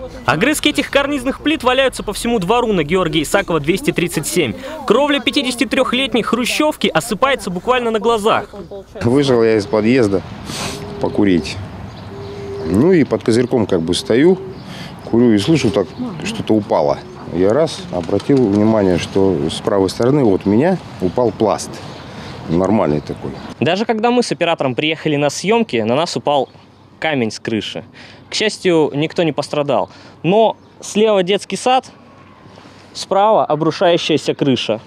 Огрызки этих карнизных плит валяются по всему двору на Георгия Исакова, 237. Кровля 53-летней хрущевки осыпается буквально на глазах. Вышел я из подъезда покурить. Ну и под козырьком как бы стою, курю и слышу, так что-то упало. Я раз обратил внимание, что с правой стороны от меня упал пласт. Нормальный такой. Даже когда мы с оператором приехали на съемки, на нас упал камень с крыши. К счастью, никто не пострадал. Но слева детский сад, справа обрушающаяся крыша.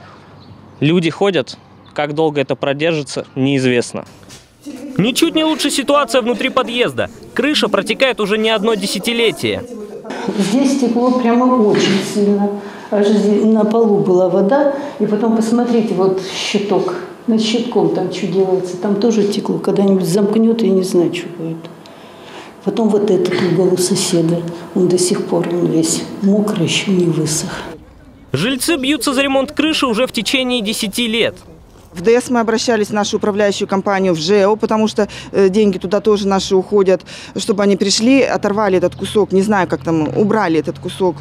Люди ходят, как долго это продержится, неизвестно. Ничуть не лучше ситуация внутри подъезда. Крыша протекает уже не одно десятилетие. Здесь текло прямо очень сильно. Аж на полу была вода. И потом посмотрите, вот щиток. Над щитком там что делается. Там тоже текло. Когда-нибудь замкнет, я не знаю, что будет. Потом вот этот угол у соседа. Он до сих пор весь мокрый, еще не высох. Жильцы бьются за ремонт крыши уже в течение 10 лет. В ДС мы обращались в нашу управляющую компанию, в ЖЭО, потому что деньги туда тоже наши уходят, чтобы они пришли, оторвали этот кусок, не знаю, как там, убрали этот кусок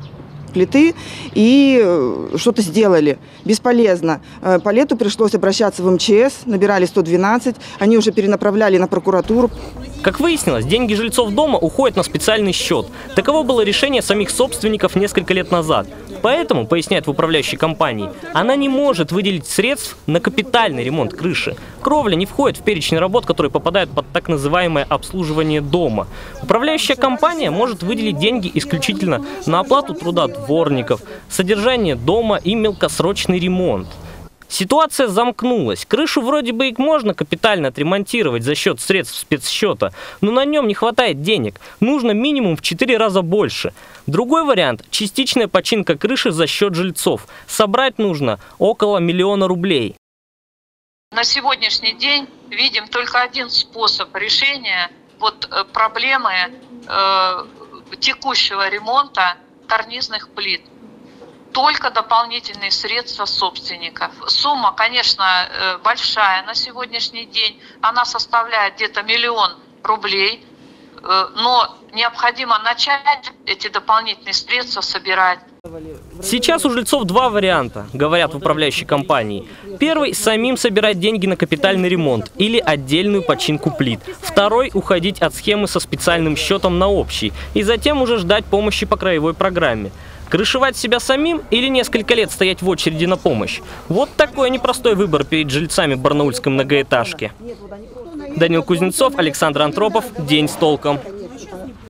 плиты и что-то сделали. Бесполезно. По лету пришлось обращаться в МЧС, набирали 112, они уже перенаправляли на прокуратуру. Как выяснилось, деньги жильцов дома уходят на специальный счет. Таково было решение самих собственников несколько лет назад. Поэтому, поясняет в управляющей компании, она не может выделить средств на капитальный ремонт крыши. Кровля не входит в перечень работ, которые попадают под так называемое обслуживание дома. Управляющая компания может выделить деньги исключительно на оплату труда дворников, содержание дома и мелкосрочный ремонт. Ситуация замкнулась. Крышу вроде бы и можно капитально отремонтировать за счет средств спецсчета, но на нем не хватает денег. Нужно минимум в 4 раза больше. Другой вариант – частичная починка крыши за счет жильцов. Собрать нужно около 1 миллиона рублей. На сегодняшний день видим только один способ решения проблемы текущего ремонта карнизных плит. Только дополнительные средства собственников. Сумма, конечно, большая на сегодняшний день. Она составляет где-то 1 миллион рублей. Но необходимо начать эти дополнительные средства собирать. Сейчас у жильцов 2 варианта, говорят в управляющей компании. Первый – самим собирать деньги на капитальный ремонт или отдельную починку плит. Второй – уходить от схемы со специальным счетом на общий и затем уже ждать помощи по краевой программе. Крышевать себя самим или несколько лет стоять в очереди на помощь? Вот такой непростой выбор перед жильцами барнаульской многоэтажки. Данил Кузнецов, Александр Антропов. День с толком.